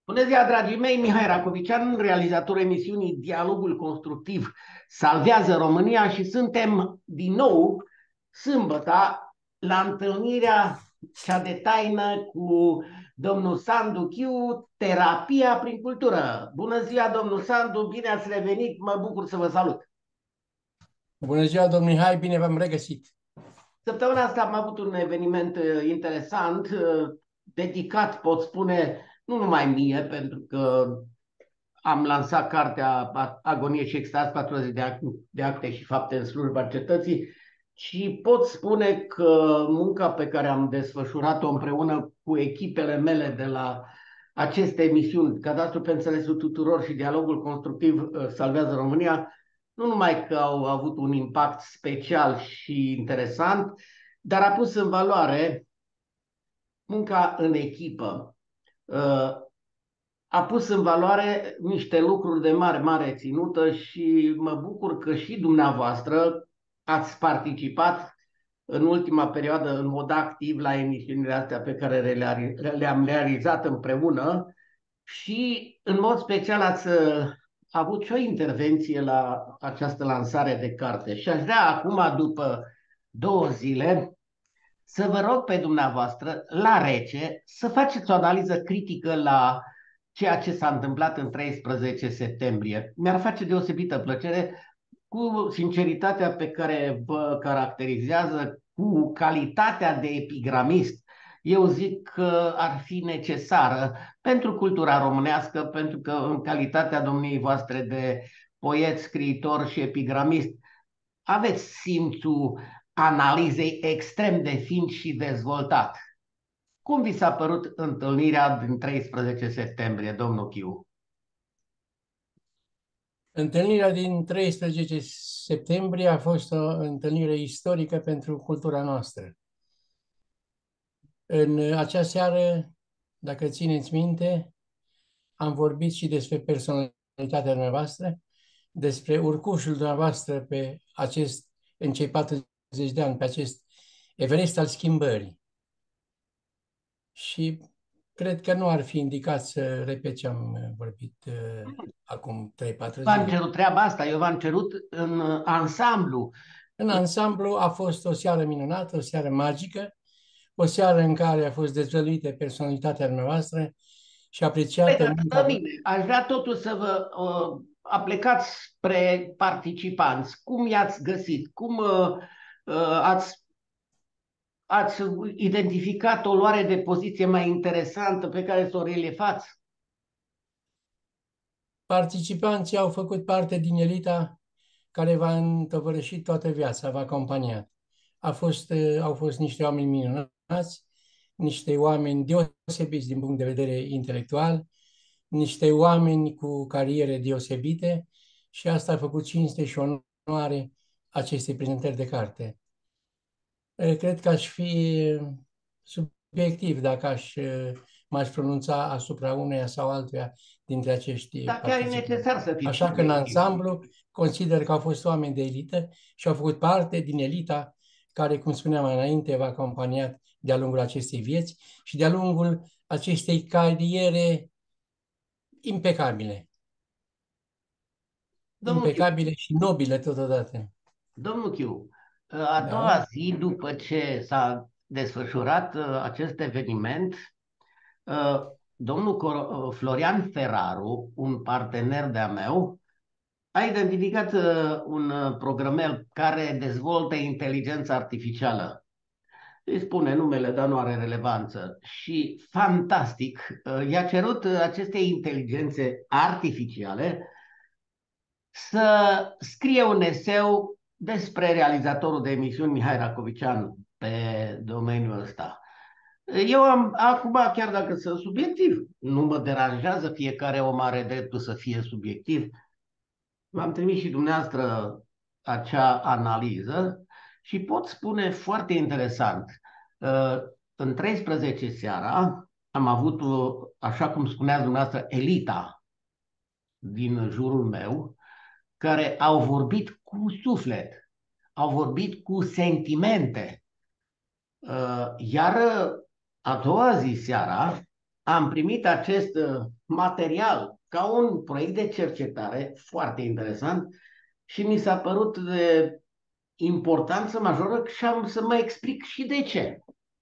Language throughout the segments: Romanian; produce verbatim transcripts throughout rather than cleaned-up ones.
Bună ziua, dragii mei! Mihai Racovician, realizatorul emisiunii Dialogul Constructiv Salvează România și suntem din nou sâmbătă la întâlnirea cea de taină cu domnul Sandu Chiu, terapia prin cultură. Bună ziua, domnul Sandu, bine ați revenit, mă bucur să vă salut! Bună ziua, domnul Mihai, bine v-am regăsit! Săptămâna asta am avut un eveniment interesant, dedicat, pot spune, nu numai mie, pentru că am lansat cartea Agonie și extaz, patruzeci de acte și fapte în slujba cetății și pot spune că munca pe care am desfășurat-o împreună cu echipele mele de la aceste emisiuni, Cadastru pe înțelesul tuturor și Dialogul Constructiv Salvează România, nu numai că au avut un impact special și interesant, dar a pus în valoare munca în echipă. A pus în valoare niște lucruri de mare, mare ținută și mă bucur că și dumneavoastră ați participat în ultima perioadă în mod activ la emisiunile astea pe care le-am realizat împreună și în mod special ați avut și o intervenție la această lansare de carte. Și aș vrea acum, după două zile, să vă rog pe dumneavoastră, la rece, să faceți o analiză critică la ceea ce s-a întâmplat în treisprezece septembrie. Mi-ar face deosebită plăcere, cu sinceritatea pe care vă caracterizează, cu calitatea de epigramist. Eu zic că ar fi necesară pentru cultura românească, pentru că în calitatea domniei voastre de poet, scriitor și epigramist, aveți simțul analizei extrem de fin și dezvoltat. Cum vi s-a părut întâlnirea din treisprezece septembrie, domnul Chiu? Întâlnirea din treisprezece septembrie a fost o întâlnire istorică pentru cultura noastră. În acea seară, dacă țineți minte, am vorbit și despre personalitatea noastră, despre urcușul dumneavoastră pe acest, în cei patruzeci de ani, pe acest Everest al schimbării. Și cred că nu ar fi indicat să repet ce am vorbit uh, acum trei patru zile. V-am cerut treaba asta, eu v-am cerut în ansamblu. În ansamblu a fost o seară minunată, o seară magică, o seară în care a fost dezvăluită personalitatea noastră și apreciată munca. Aș vrea totuși să vă uh, aplecați spre participanți. Cum i-ați găsit? Cum uh, uh, ați Ați identificat o luare de poziție mai interesantă pe care să o reliefați? Participanții au făcut parte din elita care v-a întovărășit toată viața, v-a acompaniat. A fost, au fost niște oameni minunați, niște oameni deosebiți din punct de vedere intelectual, niște oameni cu cariere deosebite și asta a făcut cinste și onoare acestei prezentări de carte. Cred că aș fi subiectiv dacă aș, m-aș pronunța asupra uneia sau altuia dintre acești Dar chiar e necesar să fiți Așa că în ansamblu consider că au fost oameni de elită și au făcut parte din elita care, cum spuneam înainte, v-a acompaniat de-a lungul acestei vieți și de-a lungul acestei cariere impecabile. Domnul impecabile Chiu. Și nobile totodată. Domnul Chiu, a doua da. zi după ce s-a desfășurat acest eveniment, domnul Florian Ferraru, un partener de-a meu, a identificat un programel care dezvoltă inteligența artificială. Îi spune numele, dar nu are relevanță. Și fantastic, i-a cerut acestei inteligențe artificiale să scrie un eseu despre realizatorul de emisiuni Mihai Racovician pe domeniul ăsta. Eu am, acum, chiar dacă sunt subiectiv, nu mă deranjează, fiecare om are dreptul să fie subiectiv. V-am trimis și dumneavoastră acea analiză și pot spune foarte interesant. În treisprezece seara am avut, așa cum spuneați dumneavoastră, elita din jurul meu, care au vorbit cu suflet, au vorbit cu sentimente. Iar a doua zi seara am primit acest uh, material ca un proiect de cercetare foarte interesant și mi s-a părut de importanță majoră și am să mă explic și de ce.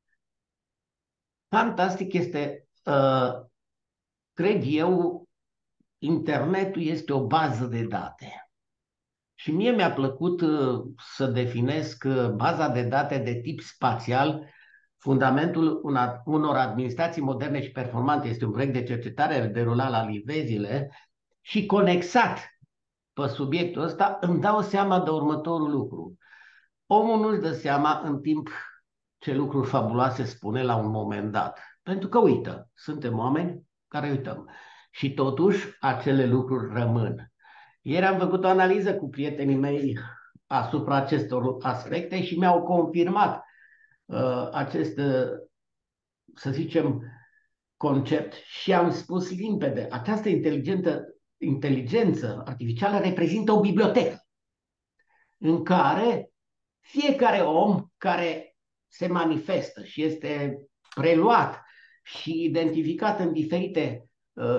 Fantastic este, uh, cred eu, internetul este o bază de date. Și mie mi-a plăcut uh, să definesc uh, baza de date de tip spațial, fundamentul una, unor administrații moderne și performante. Este un proiect de cercetare derulat la livezile și conexat pe subiectul ăsta, îmi dau seama de următorul lucru. Omul nu-și dă seama în timp ce lucruri fabuloase spune la un moment dat. Pentru că uită, suntem oameni care uităm. Și totuși acele lucruri rămân. Ieri am făcut o analiză cu prietenii mei asupra acestor aspecte și mi-au confirmat uh, acest, uh, să zicem, concept și am spus limpede, această inteligentă, inteligență artificială reprezintă o bibliotecă în care fiecare om care se manifestă și este preluat și identificat în diferite uh,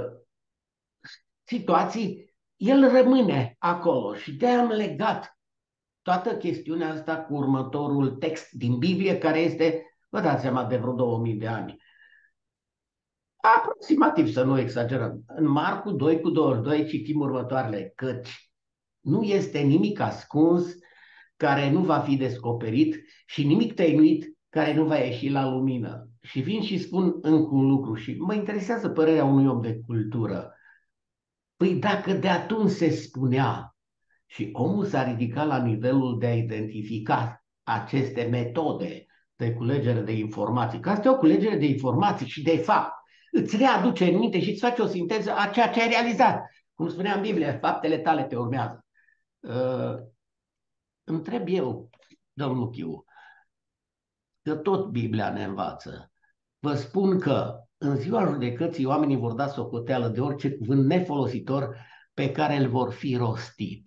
situații, el rămâne acolo și de-aia am legat toată chestiunea asta cu următorul text din Biblie, care este, vă dați seama, de vreo două mii de ani. Aproximativ, să nu exagerăm. În Marcu doi cu douăzeci și doi citim următoarele, căci nu este nimic ascuns care nu va fi descoperit și nimic tăinuit care nu va ieși la lumină. Și vin și spun încă un lucru și mă interesează părerea unui om de cultură. Păi dacă de atunci se spunea și omul s-a ridicat la nivelul de a identifica aceste metode de culegere de informații, că asta e o culegere de informații și de fapt îți readuce în minte și îți face o sinteză a ceea ce ai realizat. Cum spunea în Biblie, faptele tale te urmează. Uh, întreb eu, domnul Chiu, că tot Biblia ne învață. Vă spun că în ziua judecății oamenii vor da socoteală de orice cuvânt nefolositor pe care îl vor fi rostit.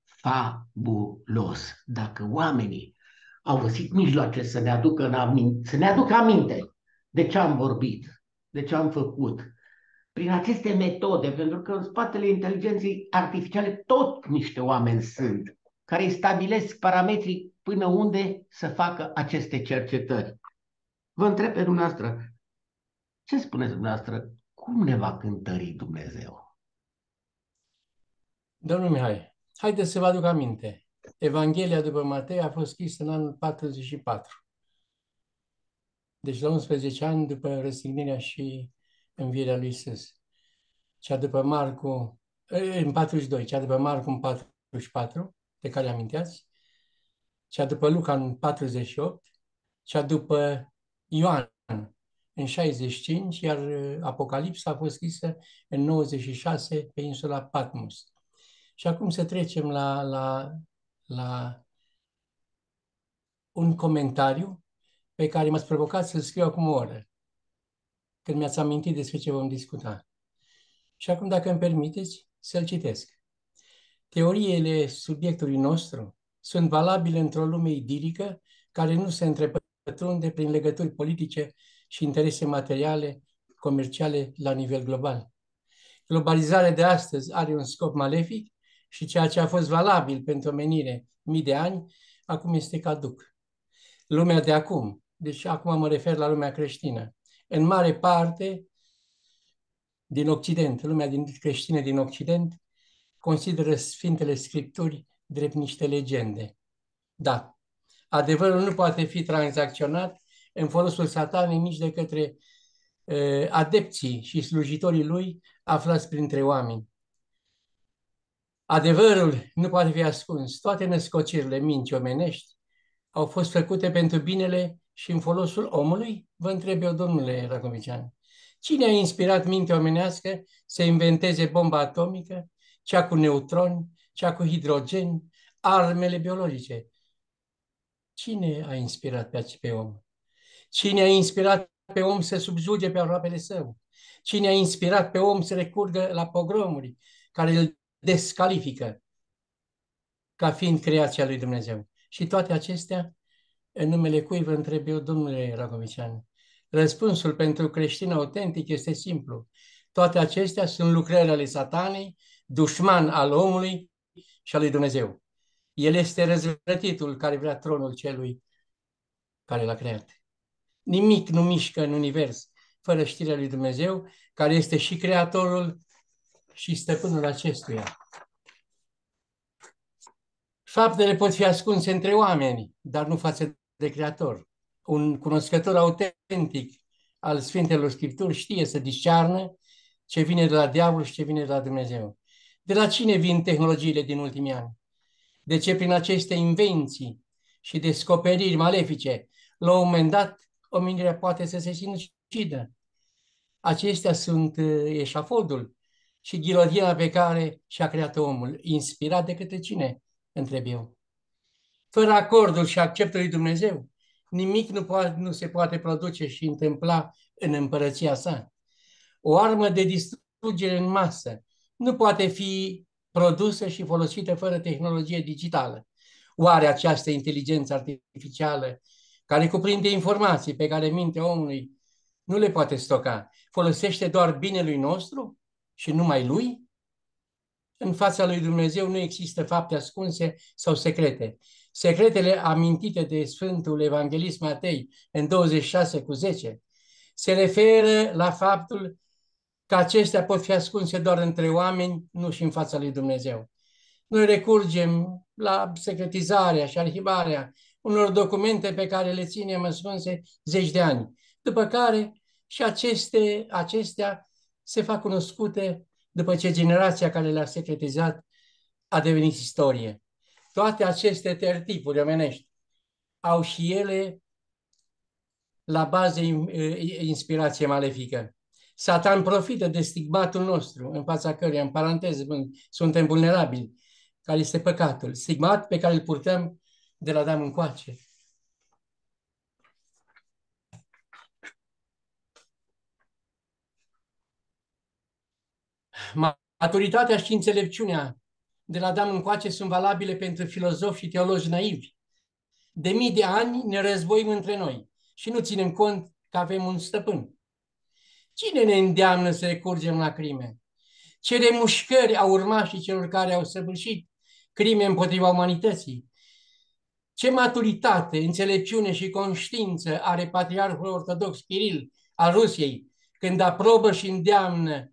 Fabulos! Dacă oamenii au găsit mijloace să ne aducă, în aminte, să ne aducă aminte de ce am vorbit, de ce am făcut, prin aceste metode, pentru că în spatele inteligenței artificiale tot niște oameni sunt, care îi stabilesc parametrii până unde să facă aceste cercetări. Vă întreb pe dumneavoastră, ce spuneți dumneavoastră, cum ne va cântări Dumnezeu? Domnul Mihai, haideți să vă aduc aminte. Evanghelia după Matei a fost scrisă în anul patruzeci și patru. Deci la unsprezece ani după răstignirea și învierea lui Iisus. Cea după Marcu, în patruzeci și doi, cea după Marcu în patruzeci și patru, de care aminteați, cea după Luca în patruzeci și opt, cea după Ioan în șaizeci și cinci, iar Apocalipsa a fost scrisă în nouăzeci și șase pe insula Patmos. Și acum să trecem la, la, la un comentariu pe care m-ați provocat să-l scriu acum o oră, când mi-ați amintit despre ce vom discuta. Și acum, dacă îmi permiteți, să-l citesc. Teoriile subiectului nostru sunt valabile într-o lume idilică care nu se întrepătrunde prin legături politice și interese materiale, comerciale la nivel global. Globalizarea de astăzi are un scop malefic și ceea ce a fost valabil pentru omenire mii de ani, acum este caduc. Lumea de acum, deci acum mă refer la lumea creștină, în mare parte din Occident, lumea din creștină din Occident, consideră Sfintele Scripturi drept niște legende. Da, adevărul nu poate fi tranzacționat în folosul satanei nici de către uh, adepții și slujitorii lui aflați printre oameni. Adevărul nu poate fi ascuns. Toate născocirile minci omenești au fost făcute pentru binele și în folosul omului? Vă întreb eu, domnule Racovician. Cine a inspirat mintea omenească să inventeze bomba atomică, cea cu neutroni, cea cu hidrogen, armele biologice? Cine a inspirat pe, pe om? Cine a inspirat pe om să subjuge pe aproapele său? Cine a inspirat pe om să recurgă la pogromuri care îl descalifică ca fiind creația lui Dumnezeu? Și toate acestea, în numele cui vă întreb eu, domnule Racovician, Răspunsul pentru creștin autentic este simplu. Toate acestea sunt lucrări ale Satanei, dușman al omului și al lui Dumnezeu. El este răzvrătitul care vrea tronul celui care l-a creat. Nimic nu mișcă în univers fără știrea lui Dumnezeu, care este și creatorul și stăpânul acestuia. Faptele pot fi ascunse între oameni, dar nu față de creator. Un cunoscător autentic al Sfintelor Scripturi știe să discearnă ce vine de la diavol și ce vine de la Dumnezeu. De la cine vin tehnologiile din ultimii ani? De ce prin aceste invenții și descoperiri malefice, la un moment dat, omenirea poate să se sinucidă? Acestea sunt eșafodul și ghilotina pe care și-a creat omul, inspirat de către cine, întreb eu. Fără acordul și acceptul lui Dumnezeu, nimic nu, poate, nu se poate produce și întâmpla în împărăția sa. O armă de distrugere în masă nu poate fi produsă și folosită fără tehnologie digitală. Oare această inteligență artificială, care cuprinde informații pe care mintea omului nu le poate stoca, folosește doar binelui nostru și numai lui? În fața lui Dumnezeu nu există fapte ascunse sau secrete. Secretele amintite de Sfântul Evanghelist Matei în douăzeci și șase cu zece se referă la faptul că acestea pot fi ascunse doar între oameni, nu și în fața lui Dumnezeu. Noi recurgem la secretizarea și arhivarea unor documente pe care le ținem ascunse zeci de ani, după care și aceste, acestea se fac cunoscute după ce generația care le-a secretizat a devenit istorie. Toate aceste tertipuri omenești au și ele la bază inspirație malefică. Satan profită de stigmatul nostru, în fața căruia, în paranteză, suntem vulnerabili, care este păcatul. Stigmat pe care îl purtăm de la Adam încoace. Maturitatea și înțelepciunea de la Adam încoace sunt valabile pentru filozofi și teologi naivi. De mii de ani ne războim între noi și nu ținem cont că avem un stăpân. Cine ne îndeamnă să recurgem la crime? Ce remușcări au urmașii celor care au săvârșit crime împotriva umanității? Ce maturitate, înțelepciune și conștiință are Patriarhul Ortodox Kiril al Rusiei când aprobă și îndeamnă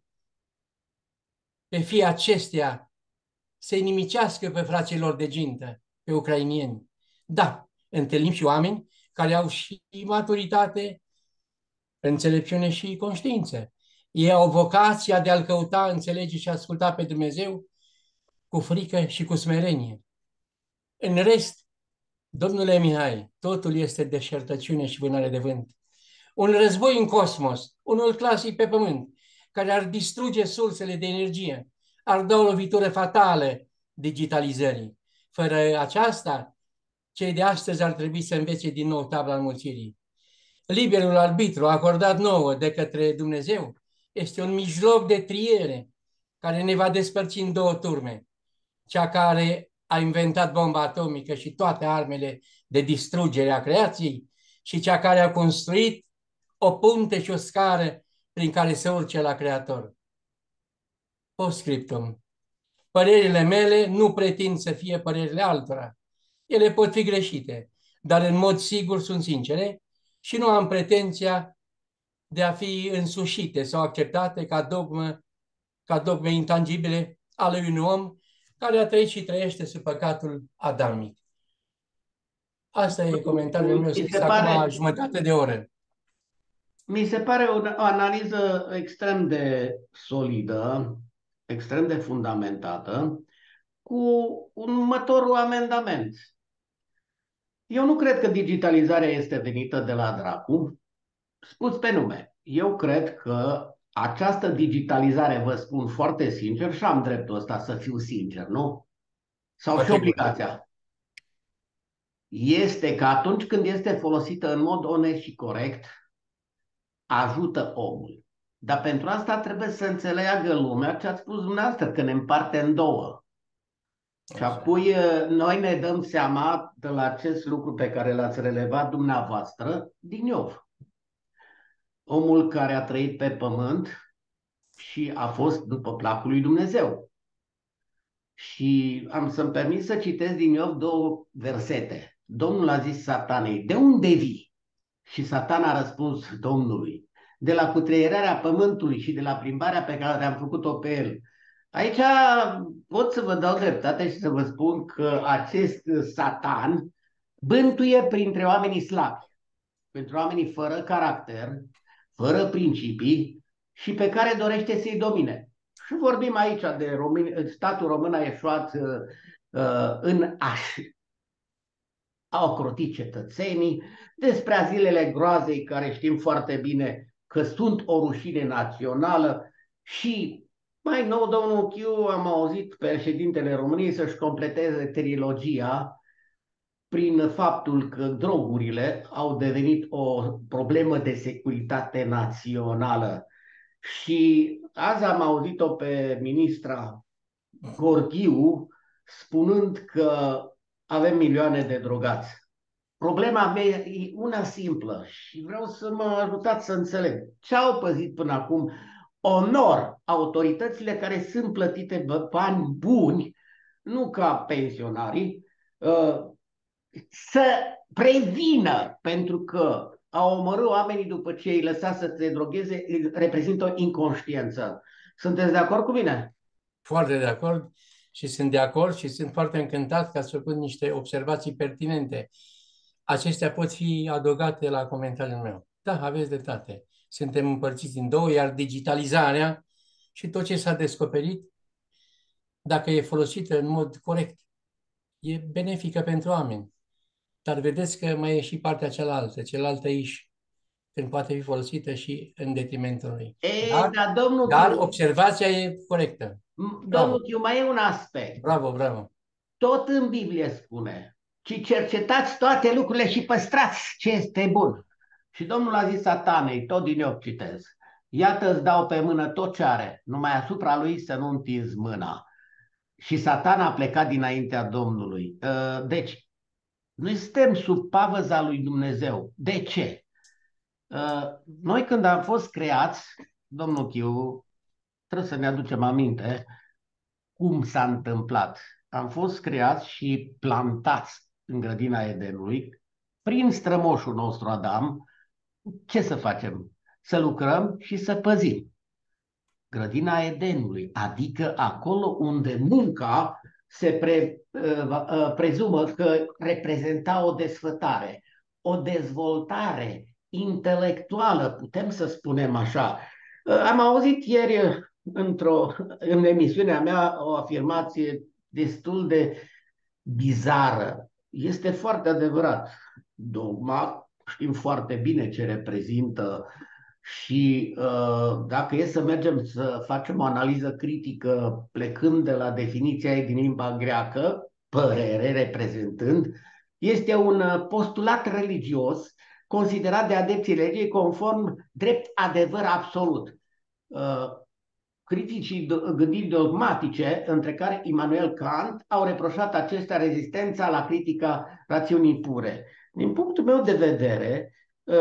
pe fii acestea să inimicească pe frații lor de gintă, pe ucrainieni. Da, întâlnim și oameni care au și maturitate, înțelepciune și conștiință. Ei au vocația de a-L căuta, înțelege și asculta pe Dumnezeu cu frică și cu smerenie. În rest, domnule Mihai, totul este deșertăciune și vânare de vânt. Un război în cosmos, unul clasic pe pământ, care ar distruge sursele de energie, ar da o lovitură fatală digitalizării. Fără aceasta, cei de astăzi ar trebui să învețe din nou tabla înmulțirii. Liberul arbitru acordat nouă de către Dumnezeu este un mijloc de triere care ne va despărți în două turme. Cea care a inventat bomba atomică și toate armele de distrugere a creației și cea care a construit o punte și o scară prin care să urce la Creator. Postscriptum. Părerile mele nu pretind să fie părerile altora. Ele pot fi greșite, dar în mod sigur sunt sincere și nu am pretenția de a fi însușite sau acceptate ca dogmă, ca dogme intangibile ale unui om care a trăit și trăiește sub păcatul adamic. Asta e comentariul meu, să pare... acum jumătate de oră. Mi se pare o, o analiză extrem de solidă, extrem de fundamentată, cu un următorul amendament. Eu nu cred că digitalizarea este venită de la dracu, spus pe nume. Eu cred că această digitalizare, vă spun foarte sincer, și am dreptul ăsta să fiu sincer, nu? Sau și obligația. Este că atunci când este folosită în mod onest și corect, ajută omul. Dar pentru asta trebuie să înțeleagă lumea ce ați spus dumneavoastră, că ne împarte în două. Și apoi noi ne dăm seama de la acest lucru pe care l-ați relevat dumneavoastră din Iov. omul care a trăit pe pământ și a fost după placul lui Dumnezeu. Și am să-mi permit să citesc din Iov două versete. Domnul a zis Satanei: de unde vii? Și Satan a răspuns Domnului: de la cutreierarea pământului și de la plimbarea pe care am făcut-o pe el. Aici pot să vă dau dreptate și să vă spun că acest Satan bântuie printre oamenii slabi, pentru oamenii fără caracter, fără principii și pe care dorește să-i domine. Și vorbim aici de români, statul român a eșuat uh, în a-și a ocroti cetățenii, despre zilele groazei care știm foarte bine că sunt o rușine națională și mai nou, domnul Chiu, am auzit președintele României să-și completeze trilogia prin faptul că drogurile au devenit o problemă de securitate națională. Și azi am auzit-o pe ministra Gorghiu spunând că avem milioane de drogați. Problema mea e una simplă și vreau să mă ajutați să înțeleg. Ce au păzit până acum? Onor autoritățile care sunt plătite bani buni, nu ca pensionarii, să prevină, pentru că a omorât oamenii după ce îi lăsa să se drogheze reprezintă o inconștiență. Sunteți de acord cu mine? Foarte de acord și sunt de acord și sunt foarte încântat că ați făcut niște observații pertinente. Acestea pot fi adăugate la comentariul meu. Da, aveți dreptate. Suntem împărțiți în două, iar digitalizarea și tot ce s-a descoperit, dacă e folosită în mod corect, e benefică pentru oameni. Dar vedeți că mai e și partea cealaltă, cealaltă iși, când poate fi folosită și în detrimentul lui. Ei, Dar, dar domnul dar Chiu, observația e corectă. domnul Chiu, mai e un aspect. Bravo, bravo. Tot în Biblie spune: ci cercetați toate lucrurile și păstrați ce este bun. Și Domnul a zis Satanei, tot din Iov citez: iată îți dau pe mână tot ce are, numai asupra lui să nu întinzi mâna. Și Satan a plecat dinaintea Domnului. Deci, noi suntem sub pavăza lui Dumnezeu. De ce? Noi când am fost creați, domnul Chiu, trebuie să ne aducem aminte cum s-a întâmplat. Am fost creați și plantați în grădina Edenului prin strămoșul nostru Adam. Ce să facem? Să lucrăm și să păzim grădina Edenului, adică acolo unde munca se pre, uh, prezumă că reprezenta o desfătare, o dezvoltare intelectuală, putem să spunem așa. Uh, am auzit ieri într-o, în emisiunea mea o afirmație destul de bizară. Este foarte adevărat. Dogma, știm foarte bine ce reprezintă și uh, dacă e să mergem să facem o analiză critică plecând de la definiția ei din limba greacă, părere reprezentând, este un postulat religios considerat de adepții legii conform drept adevăr absolut. Uh, Criticii gândiri dogmatice, între care Immanuel Kant, au reproșat acestea rezistența la critica rațiunii pure. Din punctul meu de vedere,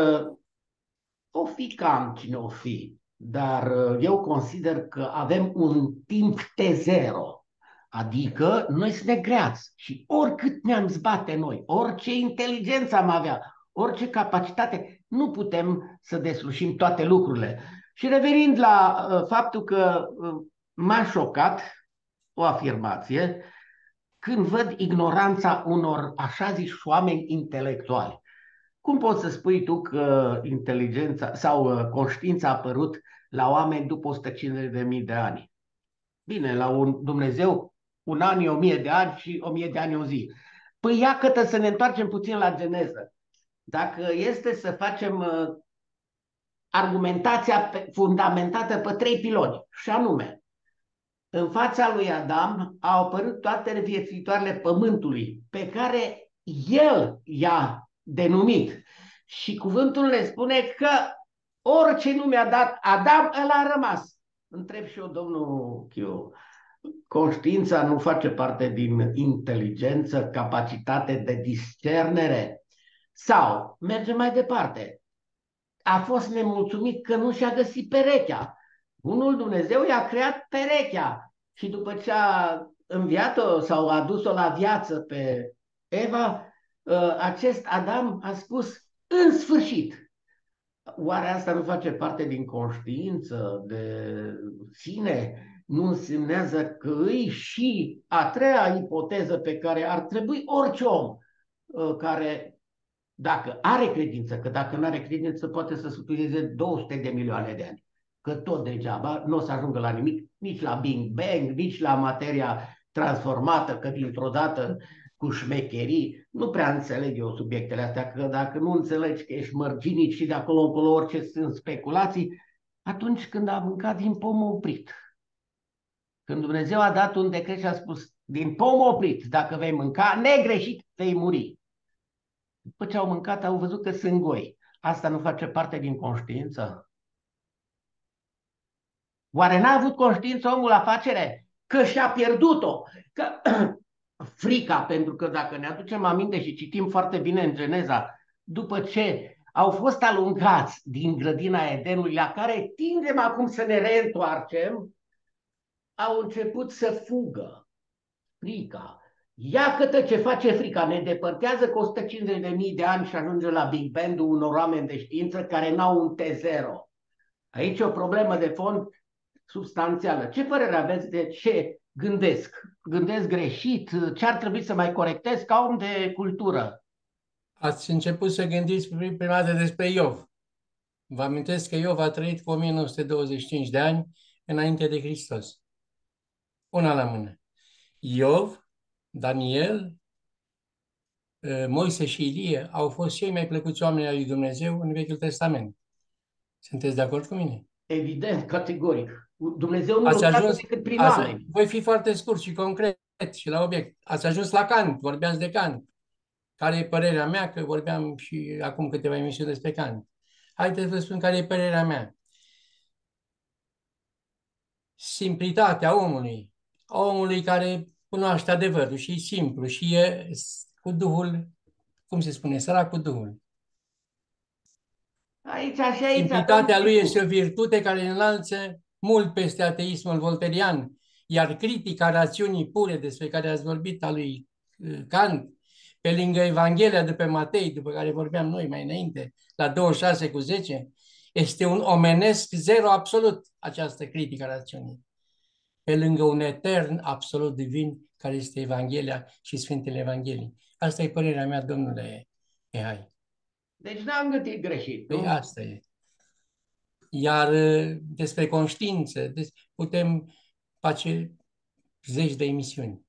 o fi cam cine o fi, dar eu consider că avem un timp T zero, adică noi suntem creați și oricât ne-am zbate noi, orice inteligență am avea, orice capacitate, nu putem să deslușim toate lucrurile. Și revenind la uh, faptul că uh, m-a șocat o afirmație când văd ignoranța unor așa ziși oameni intelectuali. Cum poți să spui tu că inteligența sau uh, conștiința a apărut la oameni după o sută cincizeci de mii de ani? Bine, la un Dumnezeu un an e o mie de ani și o mie de ani o zi. Păi ia că să ne întoarcem puțin la geneză. Dacă este să facem uh, argumentația pe, fundamentată pe trei piloni, și anume, în fața lui Adam au apărut toate viețuitoarele pământului, pe care el i-a denumit. Și cuvântul ne spune că orice nume a dat Adam, ăla a rămas. Întreb și eu, domnul Chiu, conștiința nu face parte din inteligență, capacitate de discernere? Sau, mergem mai departe, a fost nemulțumit că nu și-a găsit perechea. Bunul Dumnezeu i-a creat perechea și după ce a înviat-o sau a adus-o la viață pe Eva, acest Adam a spus, în sfârșit. Oare asta nu face parte din conștiință de sine? Nu însemnează că îi și a treia ipoteză pe care ar trebui orice om care, dacă are credință, că dacă nu are credință poate să studieze două sute de milioane de ani, că tot degeaba nu o să ajungă la nimic, nici la Big Bang, nici la materia transformată, că dintr-o dată cu șmecherii, nu prea înțeleg eu subiectele astea, că dacă nu înțelegi că ești mărginic și de acolo încolo orice sunt speculații, atunci când a mâncat din pom oprit. Când Dumnezeu a dat un decret și a spus, din pom oprit, dacă vei mânca, negreșit, vei muri. După ce au mâncat, au văzut că sunt goi. Asta nu face parte din conștiință? Oare n-a avut conștiință omul afacere? Că și-a pierdut-o, că frica, pentru că dacă ne aducem aminte și citim foarte bine în Geneza, după ce au fost alungați din grădina Edenului, la care tindem acum să ne reîntoarcem, au început să fugă. Frica. Ia câtă ce face frica, ne depărtează cu o sută cincizeci de mii de ani și ajunge la Big Bang-ul unor oameni de știință care n-au un T zero. Aici e o problemă de fond substanțială. Ce părere aveți de ce gândesc? Gândesc greșit? Ce ar trebui să mai corectez ca om de cultură? Ați început să gândiți prima dată despre Iov. Vă amintesc că Iov a trăit cu o mie nouă sute douăzeci și cinci de ani înainte de Hristos. Una la mână. Iov, Daniel, Moise și Ilie au fost cei mai plăcuți oameni ai lui Dumnezeu în Vechiul Testament. Sunteți de acord cu mine? Evident, categoric. Dumnezeu nu ați lucrează ajuns, decât prin ați, oameni. voi fi foarte scurt și concret și la obiect. Ați ajuns la Kant, vorbeați de Kant. Care e părerea mea, că vorbeam și acum câteva emisiuni despre Kant. Haideți să vă spun care e părerea mea. Simplitatea omului, omului care cunoaște adevărul și e simplu și e cu Duhul, cum se spune, sărac cu Duhul. Aici și aici. Simplitatea lui este o virtute care înalță mult peste ateismul volterian, iar critica rațiunii pure despre care ați vorbit a lui Kant, pe lângă Evanghelia de pe Matei, după care vorbeam noi mai înainte, la douăzeci și șase cu zece, este un omenesc zero absolut această critică a rațiunii. Pe lângă un etern absolut divin, care este Evanghelia și Sfintele Evanghelii. Asta e părerea mea, domnule Mihai. Deci n-am gândit greșit. Păi Nu? asta e. Iar despre conștiință putem face zeci de emisiuni.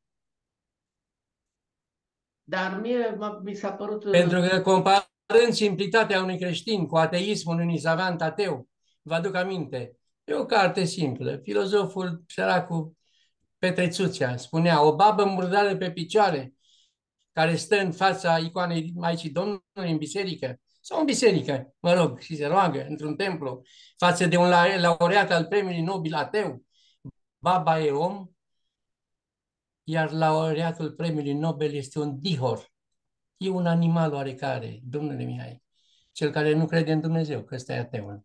Dar mie mi s-a părut... Pentru că comparând simplitatea unui creștin cu ateismul unui savant ateu, vă aduc aminte, e o carte simplă. Filozoful săracul Petre Țuțea spunea, o babă murdare pe picioare care stă în fața icoanei Maicii Domnului în biserică, sau în biserică, mă rog, și se roagă într-un templu, față de un laureat al premiului Nobel ateu, baba e om, iar laureatul premiului Nobel este un dihor. E un animal oarecare, domnule Mihai, cel care nu crede în Dumnezeu, că ăsta e ateul.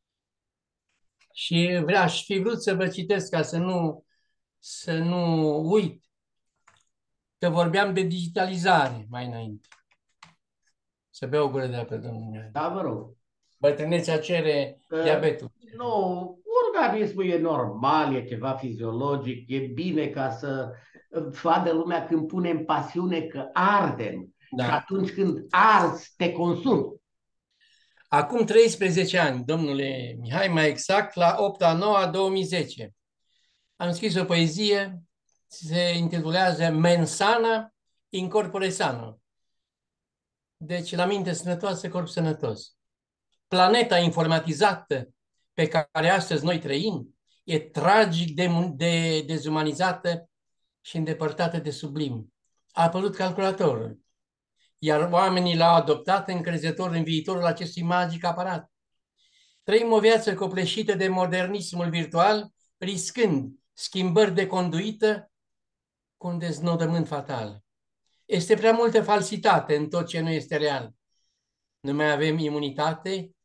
Și vreau, aș fi vrut să vă citesc ca să nu, să nu uit că vorbeam de digitalizare mai înainte. Să beau o gură de apă, domnule Mihai. Da, vă rog. Bătrânețea cere uh, diabetul. Nu, organismul e normal, e ceva fiziologic, e bine ca să vadă lumea când punem pasiune că ardem. Da. Și atunci când arzi, te consumi. Acum treisprezece ani, domnule Mihai, mai exact, la opt a noua două mii zece, am scris o poezie, se intitulează Mensana in corpore sano. Deci, la minte sănătoasă, corp sănătos. Planeta informatizată pe care astăzi noi trăim e tragic de, de dezumanizată și îndepărtată de sublim. A apărut calculatorul, iar oamenii l-au adoptat încrezător în viitorul acestui magic aparat. Trăim o viață copleșită de modernismul virtual, riscând schimbări de conduită cu un deznodământ fatal. Este prea multă falsitate în tot ce nu este real. Nu mai avem imunitate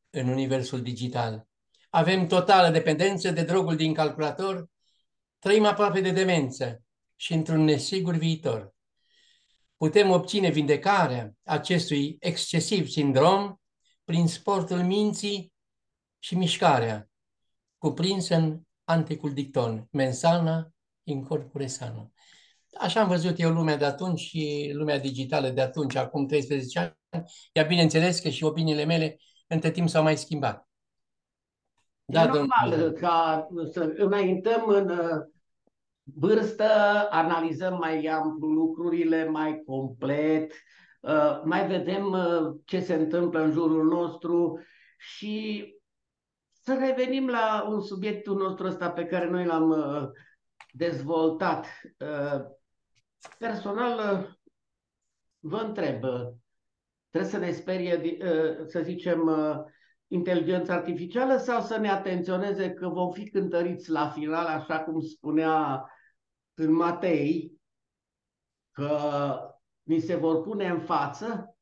în universul digital. Avem totală dependență de drogul din calculator, trăim aproape de demență și într-un nesigur viitor. Putem obține vindecarea acestui excesiv sindrom prin sportul minții și mișcarea, cuprinsă în Anticul Dicton, mens sana in corpore sano. Așa am văzut eu lumea de atunci și lumea digitală de atunci, acum treisprezece ani, iar bineînțeles că și opiniile mele între timp s-au mai schimbat. E Da, domnul normal Mihai. ca să înaintăm în uh, vârstă, analizăm mai amplu lucrurile, mai complet, uh, mai vedem uh, ce se întâmplă în jurul nostru și să revenim la un subiectul nostru ăsta pe care noi l-am uh, dezvoltat. Uh, Personal, uh, vă întreb, uh, trebuie să ne sperie, uh, să zicem, uh, inteligența artificială sau să ne atenționeze că vom fi cântăriți la final, așa cum spunea în Matei, că ni se vor pune în față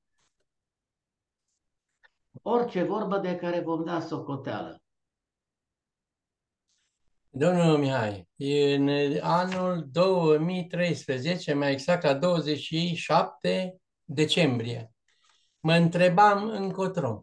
orice vorbă de care vom da socoteală. Domnul Mihai, în anul două mii treisprezece, mai exact la douăzeci și șapte decembrie, mă întrebam încotro,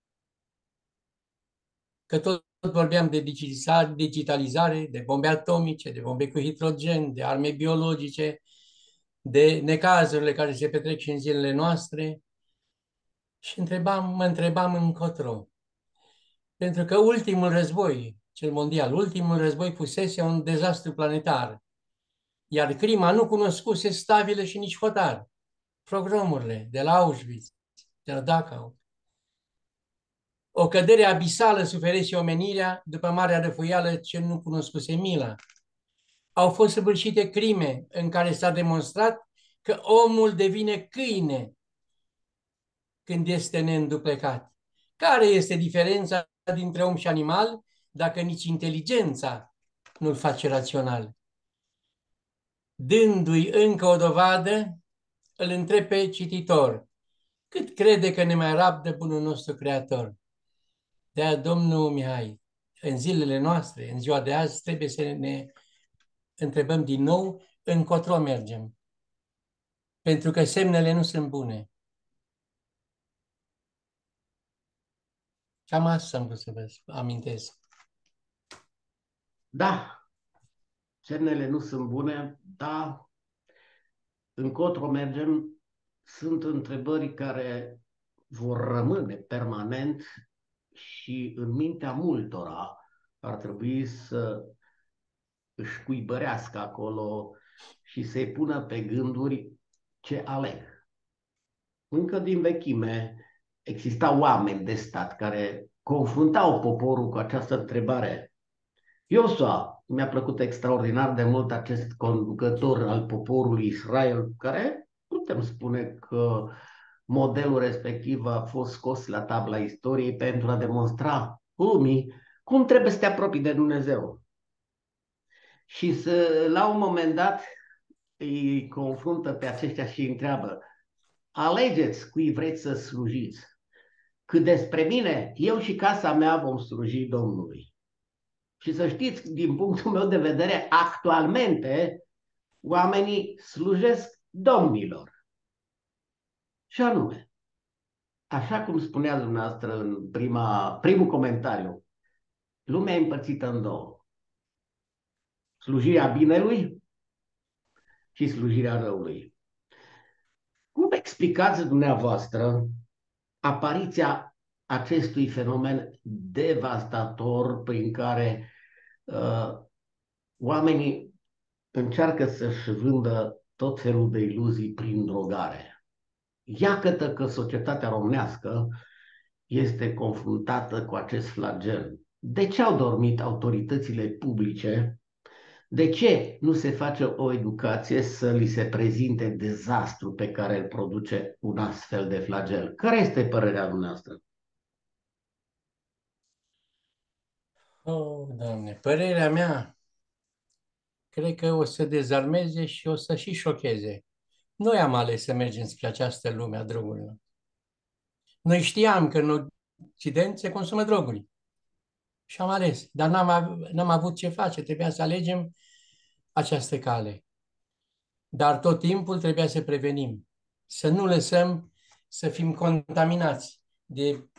că tot vorbeam de digitalizare, de bombe atomice, de bombe cu hidrogen, de arme biologice, de necazurile care se petrec și în zilele noastre și întrebam, mă întrebam încotro. Pentru că ultimul război, cel mondial, ultimul război fusese un dezastru planetar, iar crima nu cunoscuse stabile și nici hotar. Pogromurile de la Auschwitz, de la Dachau. O cădere abisală suferise omenirea după marea răfuială ce nu cunoscuse mila. Au fost săvârșite crime în care s-a demonstrat că omul devine câine când este neînduplecat. Care este diferența dintre om și animal dacă nici inteligența nu-l face rațional? Dându-i încă o dovadă, îl întreb pe cititor, cât crede că ne mai rabdă bunul nostru Creator? De-aia, domnul Mihai, în zilele noastre, în ziua de azi, trebuie să ne întrebăm din nou încotro mergem. Pentru că semnele nu sunt bune. Cam asta am vrut să vă amintesc. Da, semnele nu sunt bune, dar încotro mergem, sunt întrebări care vor rămâne permanent și în mintea multora ar trebui să își cuibărească acolo și să-i pună pe gânduri ce aleg. Încă din vechime existau oameni de stat care confruntau poporul cu această întrebare. Iosua, mi-a plăcut extraordinar de mult acest conducător al poporului Israel, care putem spune că modelul respectiv a fost scos la tabla istoriei pentru a demonstra lumii cum trebuie să te apropii de Dumnezeu. Și să, la un moment dat îi confruntă pe aceștia și îi întreabă: alegeți cui vreți să slujiți. Cât despre mine, eu și casa mea vom sluji Domnului. Și să știți, din punctul meu de vedere, actualmente oamenii slujesc domnilor. Și anume, așa cum spunea dumneavoastră în prima, primul comentariu, lumea e împărțită în două. Slujirea binelui și slujirea răului. Cum explicați dumneavoastră apariția acestui fenomen devastator prin care uh, oamenii încearcă să-și vândă tot felul de iluzii prin drogare? Iată că societatea românească este confruntată cu acest flagel. De ce au dormit autoritățile publice? De ce nu se face o educație să li se prezinte dezastru pe care îl produce un astfel de flagel? Care este părerea dumneavoastră? Oh, Doamne, părerea mea, cred că o să dezarmeze și o să și șocheze. Noi am ales să mergem spre această lume a drogurilor. Noi știam că în Occident se consumă droguri. Și am ales. Dar n-am, av- n-am avut ce face. Trebuia să alegem această cale. Dar tot timpul trebuia să prevenim. Să nu lăsăm să fim contaminați de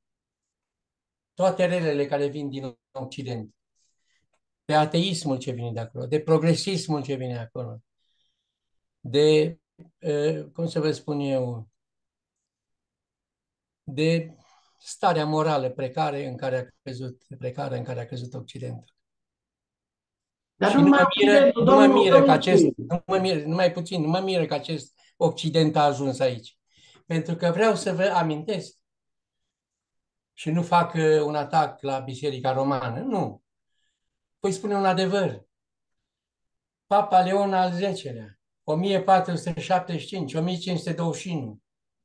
toate relele care vin din Occident. De ateismul ce vine de acolo, de progresismul ce vine de acolo, de, uh, cum să vă spun eu, de starea morală precare în care a căzut, precară în care a căzut Occidentul. Dar Și nu nu numai mă miră, Occidentul, nu mă domnul, miră că domnul acest, Chiu. nu mă miră, numai puțin, nu mă miră că acest Occident a ajuns aici. Pentru că vreau să vă amintesc și nu fac uh, un atac la Biserica Romană, nu. Voi spune un adevăr. Papa Leon al zecelea, o mie patru sute șaptezeci și cinci - o mie cinci sute douăzeci și unu,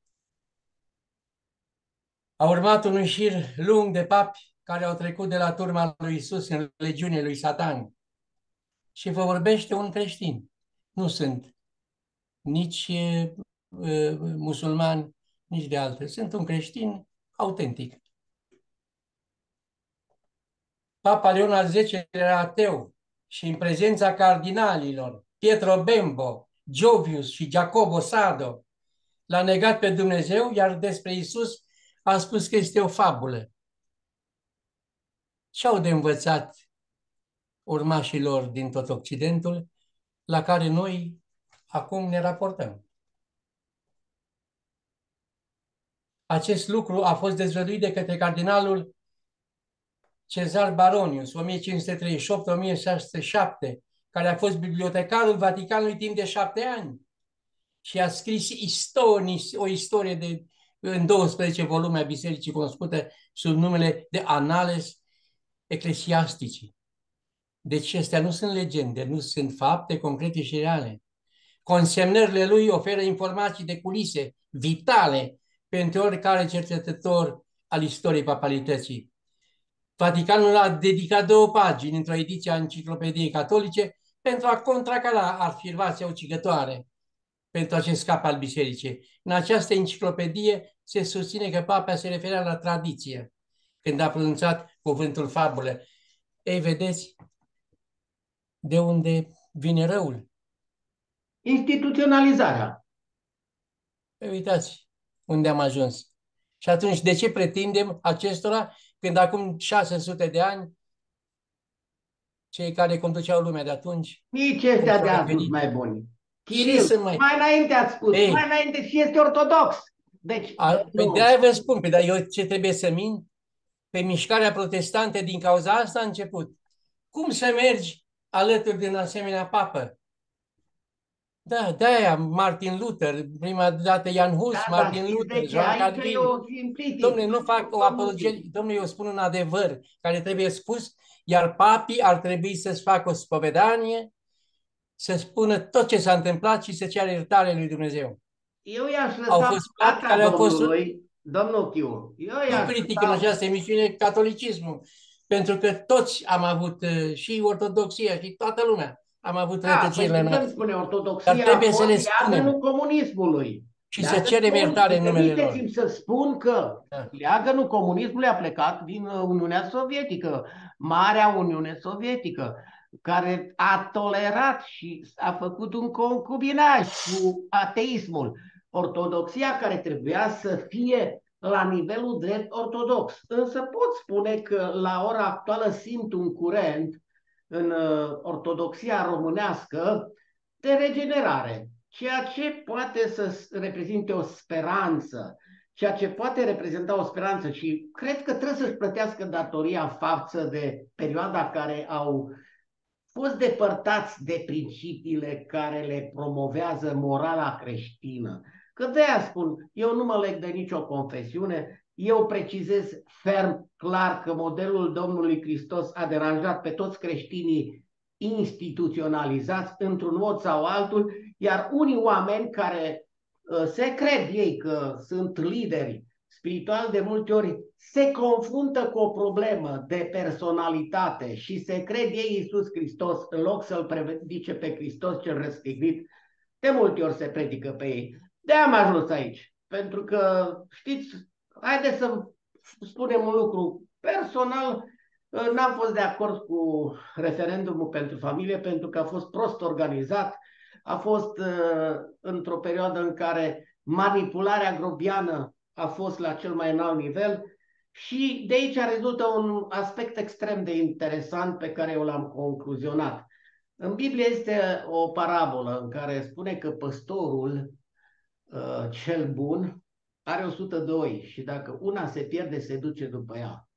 a urmat un șir lung de papi care au trecut de la turma lui Isus în legiunea lui Satan. Și vă vorbește un creștin. Nu sunt nici uh, musulmani, nici de alte. Sunt un creștin autentic. Papa Leon al zecelea era ateu și în prezența cardinalilor Pietro Bembo, Jovius și Giacobo Sardo l-a negat pe Dumnezeu, iar despre Isus a spus că este o fabulă. Ce au de învățat urmașii lor din tot Occidentul, la care noi acum ne raportăm? Acest lucru a fost dezvăluit de către cardinalul Cezar Baronius, o mie cinci sute treizeci și opt - o mie șase sute șapte, care a fost bibliotecarul Vaticanului timp de șapte ani și a scris istorii, o istorie de, în douăsprezece volume a Bisericii, cunoscută sub numele de Annales Ecclesiastici. Deci acestea nu sunt legende, nu sunt fapte concrete și reale. Consemnările lui oferă informații de culise vitale pentru oricare cercetător al istoriei papalității. Vaticanul a dedicat două pagini într-o ediție a Enciclopediei Catolice pentru a contracara afirmația ucigătoare pentru acest cap al bisericii. În această enciclopedie se susține că Papa se referea la tradiție când a pronunțat cuvântul fabulă. Ei, vedeți de unde vine răul? Instituționalizarea. Păi uitați unde am ajuns. Și atunci, de ce pretindem acestora când acum șase sute de ani cei care conduceau lumea de atunci, Nici cum ăstea s-au de azi sunt referit? mai buni. Și Kiril, sunt mai... mai înainte ați spus, mai Ei, înainte și este ortodox. Deci, a, pe domnul, de-aia vă spun, pe dar eu ce trebuie să mint? Pe mișcarea protestantă din cauza asta a început. Cum să mergi alături de un asemenea papă? Da, de-aia Martin Luther, prima dată Jan Hus, da, dar Martin știți Luther, de ce? Joan Aici e Calvin. o simplitic. Domnule, nu fac o Domnul apologie, Chiu. domnule, eu spun un adevăr care trebuie spus, iar papii ar trebui să-ți facă o spovedanie, să spună tot ce s-a întâmplat și să ceară iertare lui Dumnezeu. Eu i-aș Au lăsa fost papi asta care au fost... domnului, domnul Chiu. Eu Nu i-aș critic în lăsa... această emisiune catolicismul, pentru că toți am avut, uh, și ortodoxia, și toată lumea, am avut Da, păi rătăcirile putem noastre. spune, Dar ortodoxia a trebuie să fost le spunem leagănul comunismului. și să Leagănul cerem iertare în comunismului. numele lor. Permiteți-mi să spun că Da. leagănul comunismului a plecat din uh, Uniunea Sovietică, Marea Uniune Sovietică, care a tolerat și a făcut un concubinaj cu ateismul. Ortodoxia care trebuia să fie la nivelul drept ortodox. Însă pot spune că la ora actuală simt un curent în uh, ortodoxia românească de regenerare, ceea ce poate să reprezinte o speranță, ceea ce poate reprezenta o speranță și cred că trebuie să-și plătească datoria față de perioada care au fost depărtați de principiile care le promovează morala creștină. Că de-aia spun, eu nu mă leg de nicio confesiune, eu precizez ferm, clar că modelul Domnului Hristos a deranjat pe toți creștinii instituționalizați într-un mod sau altul, iar unii oameni care uh, se cred ei că sunt lideri spiritual, de multe ori se confruntă cu o problemă de personalitate și se cred ei Iisus Hristos în loc să-L predice pe Hristos cel răstignit, de multe ori se predică pe ei. De-aia am ajuns aici, pentru că, știți, haideți să spunem un lucru personal, n-am fost de acord cu referendumul pentru familie pentru că a fost prost organizat, a fost uh, într-o perioadă în care manipularea grobiană a fost la cel mai înalt nivel și de aici rezultă un aspect extrem de interesant pe care eu l-am concluzionat. În Biblie este o parabolă în care spune că păstorul uh, cel bun are o sută de oi și dacă una se pierde, se duce după ea.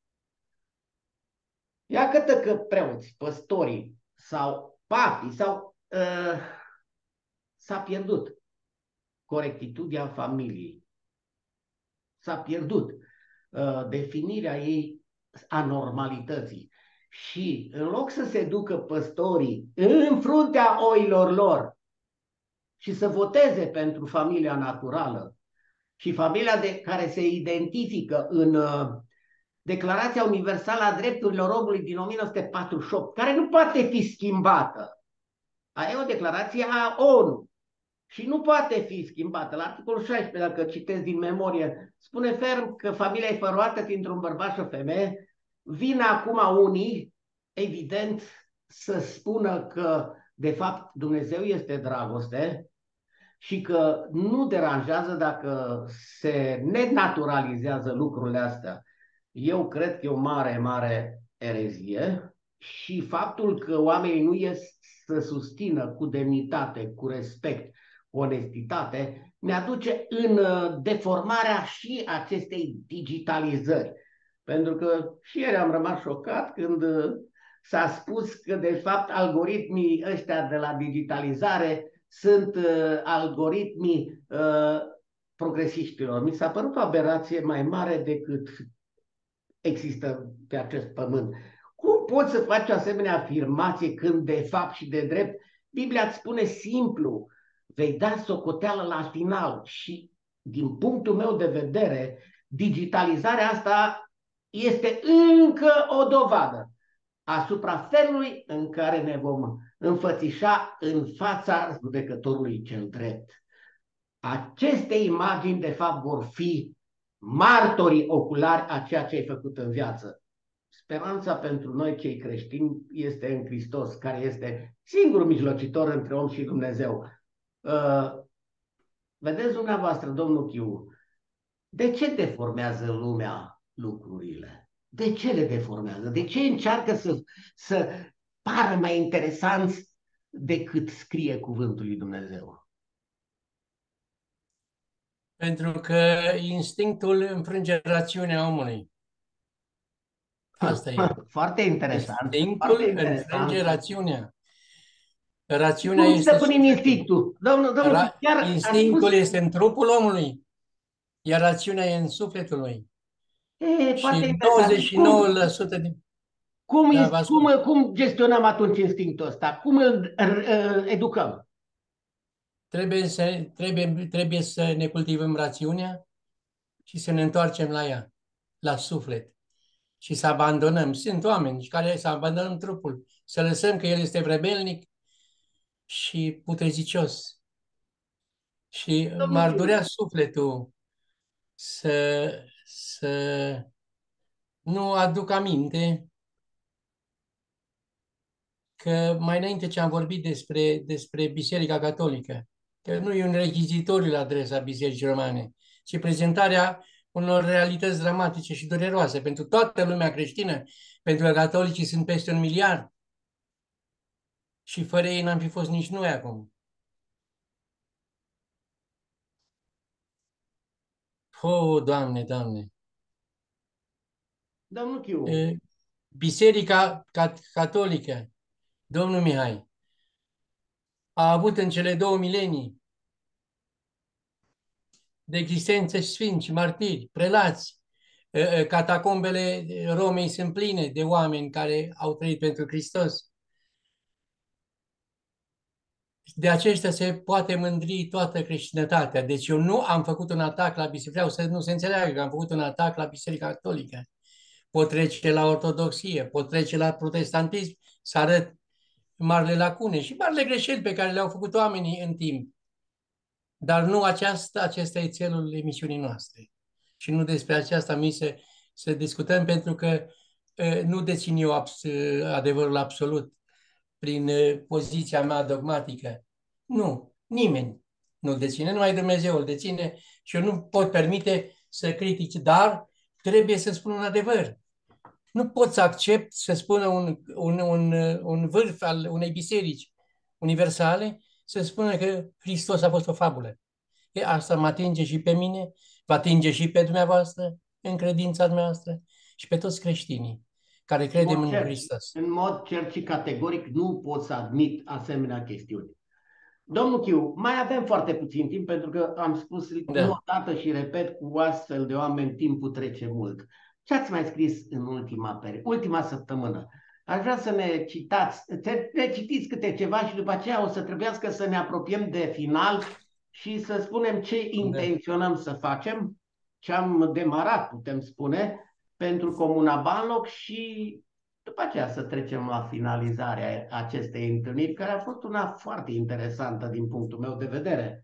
Iată că preoți, păstorii sau papii sau uh, s-a pierdut corectitudinea familiei. S-a pierdut uh, definirea ei a normalității. Și în loc să se ducă păstorii în fruntea oilor lor și să voteze pentru familia naturală și familia de care se identifică în uh, Declarația Universală a Drepturilor Omului din o mie nouă sute patruzeci și opt, care nu poate fi schimbată. Aia e o declarație a O N U și nu poate fi schimbată. La articolul șaisprezece, dacă citesc din memorie, spune ferm că familia e formată dintr-un bărbat și o femeie. Vin acum unii, evident, să spună că, de fapt, Dumnezeu este dragoste și că nu deranjează dacă se nenaturalizează lucrurile astea. Eu cred că e o mare, mare erezie și faptul că oamenii nu ies să susțină cu demnitate, cu respect, cu onestitate, ne aduce în deformarea și acestei digitalizări. Pentru că și ieri am rămas șocat când s-a spus că, de fapt, algoritmii ăștia de la digitalizare sunt uh, algoritmii uh, progresiștilor. Mi s-a părut o aberație mai mare decât există pe acest pământ. Cum poți să faci o asemenea afirmație când de fapt și de drept Biblia îți spune simplu, vei da socoteală la final și din punctul meu de vedere digitalizarea asta este încă o dovadă asupra felului în care ne vom înfățișa în fața judecătorului cel drept. Aceste imagini de fapt vor fi martorii oculari a ceea ce ai făcut în viață. Speranța pentru noi, cei creștini, este în Hristos, care este singurul mijlocitor între om și Dumnezeu. Uh, vedeți dumneavoastră, domnul Chiu, de ce deformează lumea lucrurile? De ce le deformează? De ce încearcă să, să pară mai interesanți decât scrie cuvântul lui Dumnezeu? Pentru că instinctul înfrânge rațiunea omului. Asta e. Foarte interesant. Instinctul Foarte interesant. înfrânge rațiunea. Rațiunea Cum este stăpânim instinctul? Domnul, domnul, Ra chiar instinctul spus... este în trupul omului, iar rațiunea e în sufletul lui. E, Și douăzeci și nouă la sută din... Cum, Da, cum, cum gestionăm atunci instinctul ăsta? Cum îl educăm? Trebuie să, trebuie, trebuie să ne cultivăm rațiunea și să ne întoarcem la ea, la suflet. Și să abandonăm. Sunt oameni care să abandonăm trupul, să lăsăm că el este vrebelnic și putrezicios. Și m-ar durea sufletul să, să nu aduc aminte că mai înainte ce am vorbit despre, despre Biserica Catolică, că nu e un rechizitoriu la adresa Bisericii Romane, ci prezentarea unor realități dramatice și dureroase pentru toată lumea creștină, pentru că catolicii sunt peste un miliard și fără ei n-am fi fost nici noi acum. Oh, Doamne, Doamne! Domnul Chiu. Biserica Catolică, domnul Mihai, a avut în cele două milenii de existență sfinți, martiri, prelați. Catacombele Romei sunt pline de oameni care au trăit pentru Hristos. De aceștia se poate mândri toată creștinătatea. Deci eu nu am făcut un atac la biserică. Vreau să nu se înțeleagă că am făcut un atac la Biserica Catolică. Pot trece la ortodoxie, pot trece la protestantism, să arăt marile lacune și marile greșeli pe care le-au făcut oamenii în timp. Dar nu aceasta, acesta e țelul emisiunii noastre. Și nu despre aceasta mi se, să discutăm, pentru că uh, nu dețin eu abs adevărul absolut prin uh, poziția mea dogmatică. Nu, nimeni nu-l deține, numai Dumnezeu îl deține și eu nu pot permite să critici, dar trebuie să spun un adevăr. Nu pot să accept să spună un, un, un, un vârf al unei biserici universale să spună că Hristos a fost o fabulă. E, asta mă atinge și pe mine, vă atinge și pe dumneavoastră, în credința dumneavoastră și pe toți creștinii care credem în În Hristos. în mod cert și categoric nu pot să admit asemenea chestiuni. Domnul Chiu, mai avem foarte puțin timp pentru că am spus Da. nu odată și repet, cu astfel de oameni timpul trece mult. Ce ați mai scris în ultima perioadă, ultima săptămână? Aș vrea să ne citați, să ne citiți câte ceva și după aceea o să trebuiască să ne apropiem de final și să spunem ce intenționăm să facem, ce am demarat, putem spune, pentru Comuna Banloc și după aceea să trecem la finalizarea acestei întâlniri, care a fost una foarte interesantă din punctul meu de vedere.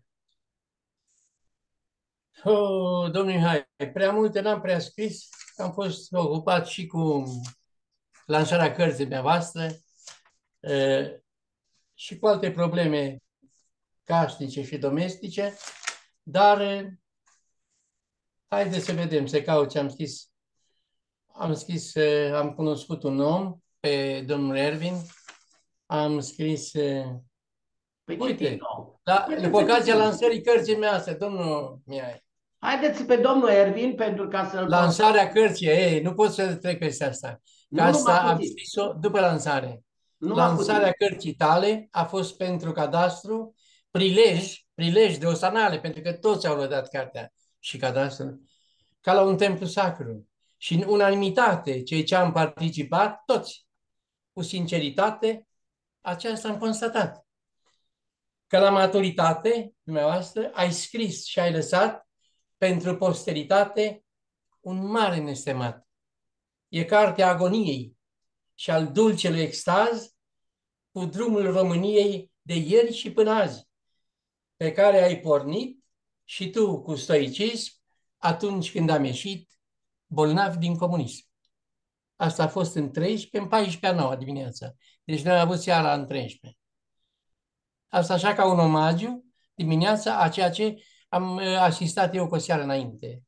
Oh, domnul Mihai, prea multe n-am prea scris, am fost ocupat și cu lansarea cărții dumneavoastră uh, și cu alte probleme casnice și domestice, dar uh, haideți să vedem, să caut ce am scris. Am scris, uh, am cunoscut un om, pe domnul Ervin, am scris, uh, Păi uite, la, după ocazia lansării cărții mele, domnul Mihai. Haideți pe domnul Ervin pentru ca să-l... Lansarea cărții, ei, nu pot să trec peste asta. Că asta am scris-o după lansare. Lansarea cărții tale a fost pentru cadastru prilej, prilej de osanale, pentru că toți au lăudat cartea și cadastru, ca la un templu sacru. Și în unanimitate, cei ce am participat, toți, cu sinceritate, aceasta am constatat. Că la maturitate, dumneavoastră, ai scris și ai lăsat pentru posteritate un mare nestemat. E cartea agoniei și al dulcelui extaz cu drumul României de ieri și până azi, pe care ai pornit și tu cu stoicism atunci când am ieșit bolnav din comunism. Asta a fost în treisprezece, în paisprezece a noua dimineața. Deci noi am avut seara în treisprezece. Asta așa ca un omagiu dimineața a ceea ce am asistat eu cu o seară înainte.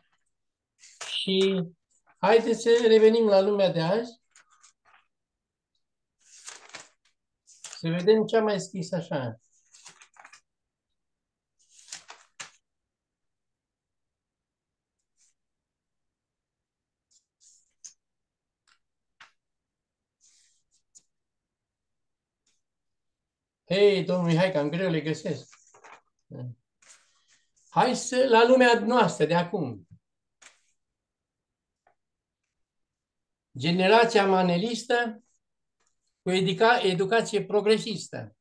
Și haideți să revenim la lumea de azi. Să vedem ce am mai scris așa. Hei, domnul Mihai, cam greu le găsesc. Hai să, la lumea noastră de acum. Generația manelistă cu educa educație progresistă.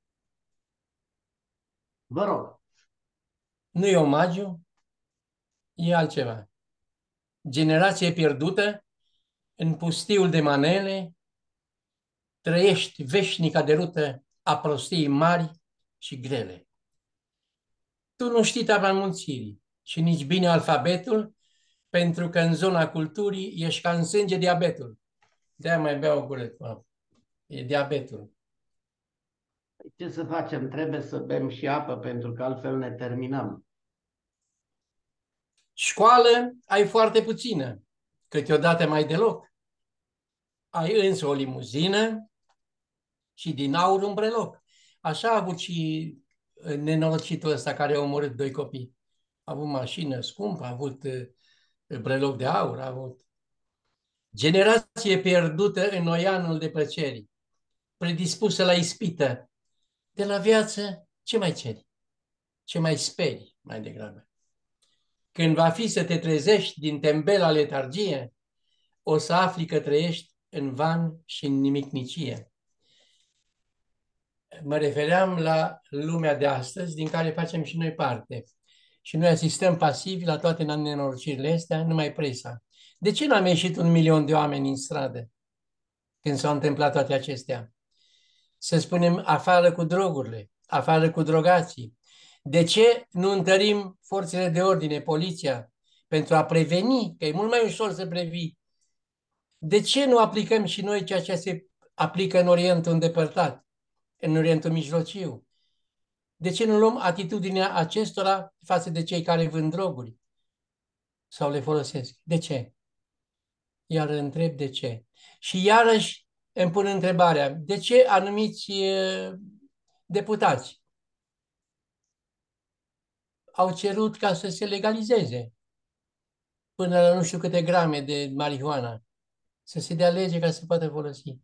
Vă rog. Nu e omagiu, e altceva. Generație pierdută în pustiul de manele, trăiești veșnica derută a prostiei mari și grele. Tu nu știi tabla înmulțirii și nici bine alfabetul, pentru că în zona culturii ești ca în sânge diabetul. De-aia mai beau o gură. E diabetul. Ce să facem? Trebuie să bem și apă, pentru că altfel ne terminăm. Școală ai foarte puțină, câteodată mai deloc. Ai însă o limuzină și din aur un breloc. Așa a avut și nenorocitul ăsta care a omorât doi copii. A avut mașină scumpă, a avut breloc de aur, a avut... Generație pierdută în oianul de plăceri, predispusă la ispită. De la viață, ce mai ceri? Ce mai speri, mai degrabă? Când va fi să te trezești din tembela letargie, o să afli că trăiești în van și în nimicnicie. Mă refeream la lumea de astăzi, din care facem și noi parte. Și noi asistăm pasivi la toate nenorocirile astea, numai presa. De ce n-am ieșit un milion de oameni în stradă când s-au întâmplat toate acestea? Să spunem, afară cu drogurile, afară cu drogații. De ce nu întărim forțele de ordine, poliția, pentru a preveni, că e mult mai ușor să previi De ce nu aplicăm și noi ceea ce se aplică în Orientul îndepărtat, în Orientul Mijlociu? De ce nu luăm atitudinea acestora față de cei care vând droguri sau le folosesc? De ce? Iar întreb de ce. Și iarăși îmi pun întrebarea, de ce anumiți uh, deputați au cerut ca să se legalizeze până la nu știu câte grame de marihuana, să se dea lege ca să poată folosi?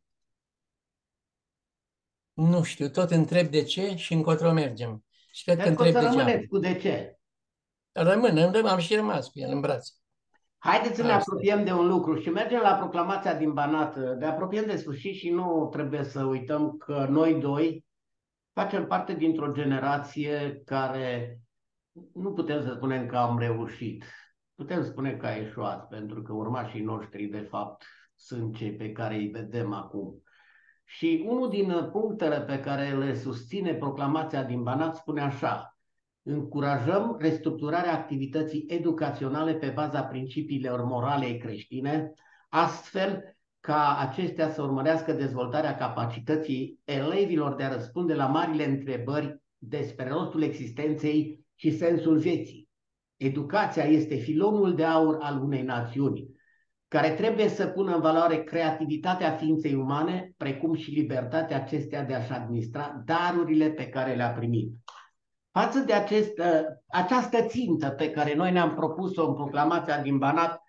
Nu știu, tot întreb de ce și încotro mergem. Și cred că Cred că o să întreb degeaba. rămâneți cu de ce. Rămân, am și rămas cu el în brațe. Haideți să ne Asta apropiem de un lucru și mergem la proclamația din Banat. Ne apropiem de sfârșit și nu trebuie să uităm că noi doi facem parte dintr-o generație care nu putem să spunem că am reușit. Putem spune că a eșuat, pentru că urmașii noștri, de fapt, sunt cei pe care îi vedem acum. Și unul din punctele pe care le susține proclamația din Banat spune așa: încurajăm restructurarea activității educaționale pe baza principiilor morale creștine, astfel ca acestea să urmărească dezvoltarea capacității elevilor de a răspunde la marile întrebări despre rostul existenței și sensul vieții. Educația este filonul de aur al unei națiuni, care trebuie să pună în valoare creativitatea ființei umane, precum și libertatea acesteia de a-și administra darurile pe care le-a primit. Față de acest, această țintă pe care noi ne-am propus-o în proclamația din Banat,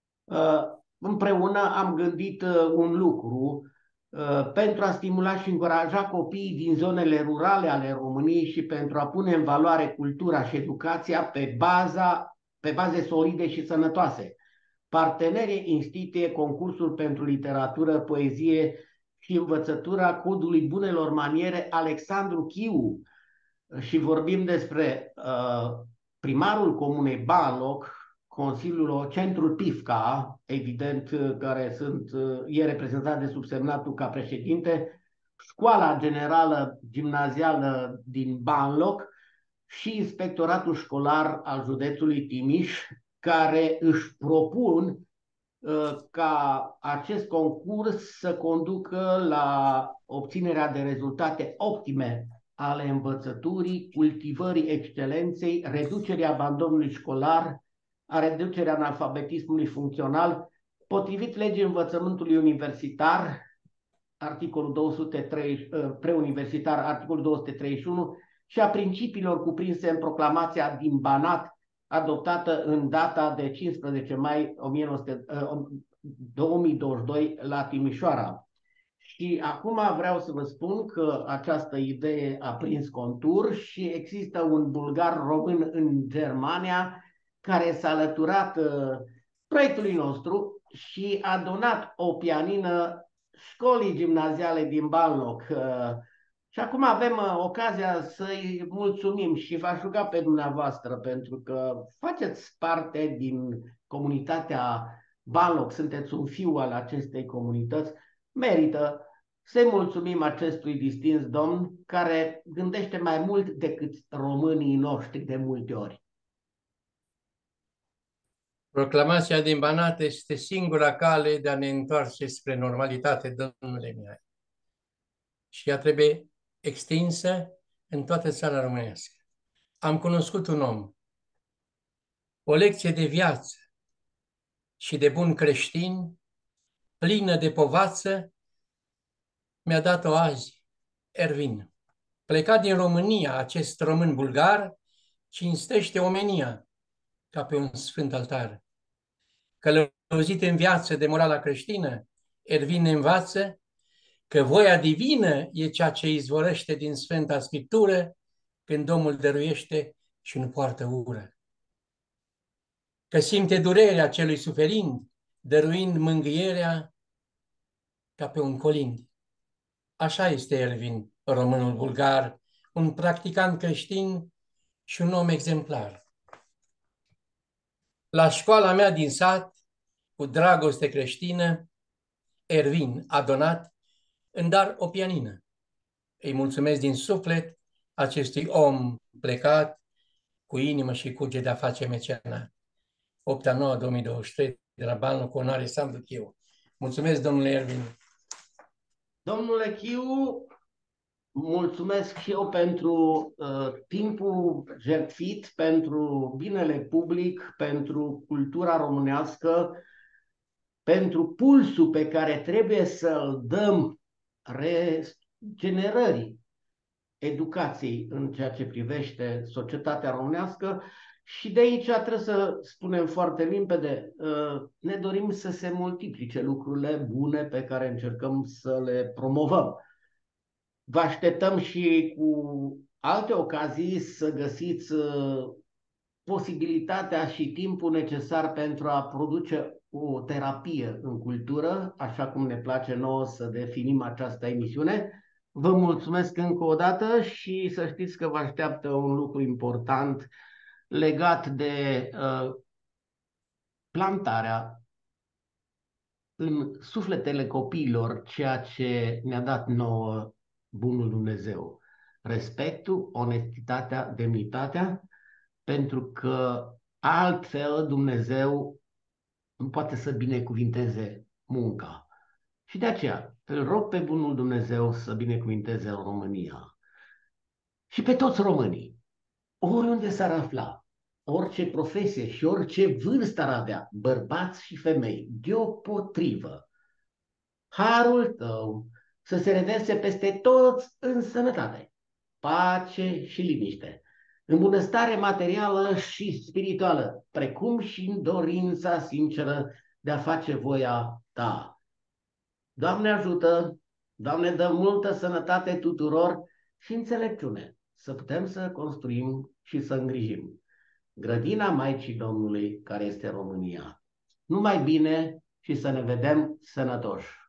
împreună am gândit un lucru pentru a stimula și încuraja copiii din zonele rurale ale României și pentru a pune în valoare cultura și educația pe, baza, pe baze solide și sănătoase. Partenerii instituie concursul pentru literatură, poezie și învățătura codului bunelor maniere Alexandru Chiu, și vorbim despre uh, primarul comunei Banloc, Consiliul, centrul PIFCA, evident, care sunt, uh, e reprezentat de subsemnatul ca președinte, Școala Generală Gimnazială din Banloc și Inspectoratul Școlar al județului Timiș, care își propun uh, ca acest concurs să conducă la obținerea de rezultate optime ale învățăturii, cultivării excelenței, reducerea abandonului școlar, a reducerea analfabetismului funcțional, potrivit legii învățământului universitar, articolul două sute trei, preuniversitar, articolul două sute treizeci și unu, și a principiilor cuprinse în proclamația din Banat, adoptată în data de cincisprezece mai două mii douăzeci și doi la Timișoara. Și acum vreau să vă spun că această idee a prins contur și există un bulgar român în Germania care s-a alăturat uh, proiectului nostru și a donat o pianină școlii gimnaziale din Banloc. Uh, și acum avem uh, ocazia să-i mulțumim și v-aș ruga pe dumneavoastră, pentru că faceți parte din comunitatea Banloc, sunteți un fiu al acestei comunități, merită să-i mulțumim acestui distins domn care gândește mai mult decât românii noștri de multe ori. Proclamația din Banat este singura cale de a ne întoarce spre normalitate, domnule Mihai. Și ea trebuie extinsă în toată țara românească. Am cunoscut un om, o lecție de viață și de bun creștin, plină de povață, mi-a dat-o azi Ervin. Plecat din România, acest român bulgar cinstește omenia ca pe un sfânt altar. Călăuzit în viață de morala creștină, Ervin ne învață că voia divină e ceea ce izvorăște din Sfânta Scriptură când Domnul dăruiește și nu poartă ură. Că simte durerea celui suferind, dăruind mângâierea ca pe un colind. Așa este Ervin, românul bulgar, un practicant creștin și un om exemplar. La școala mea din sat, cu dragoste creștină, Ervin a donat în dar o pianină. Îi mulțumesc din suflet acestui om plecat, cu inimă și cuget de a face mecenat. opt a nouă două mii douăzeci și trei, de la Banul cu onoare Alexandru Chiu. Mulțumesc, domnule Ervin. Domnule Chiu, mulțumesc și eu pentru uh, timpul jertfit, pentru binele public, pentru cultura românească, pentru pulsul pe care trebuie să-l dăm regenerării educației în ceea ce privește societatea românească. Și de aici trebuie să spunem foarte limpede, ne dorim să se multiplice lucrurile bune pe care încercăm să le promovăm. Vă așteptăm și cu alte ocazii să găsiți posibilitatea și timpul necesar pentru a produce o terapie în cultură, așa cum ne place nouă să definim această emisiune. Vă mulțumesc încă o dată și să știți că vă așteaptă un lucru important legat de uh, plantarea în sufletele copiilor ceea ce ne-a dat nouă bunul Dumnezeu. Respectul, onestitatea, demnitatea, pentru că altfel Dumnezeu nu poate să binecuvinteze munca. Și de aceea îl rog pe bunul Dumnezeu să binecuvinteze România și pe toți românii, oriunde s-ar afla, orice profesie și orice vârstă ar avea, bărbați și femei, deopotrivă, harul tău să se reverse peste toți în sănătate, pace și liniște, în bunăstare materială și spirituală, precum și în dorința sinceră de a face voia ta. Doamne ajută, Doamne dă multă sănătate tuturor și înțelepciune să putem să construim și să îngrijim grădina Maicii Domnului care este România. Numai bine și să ne vedem sănătoși!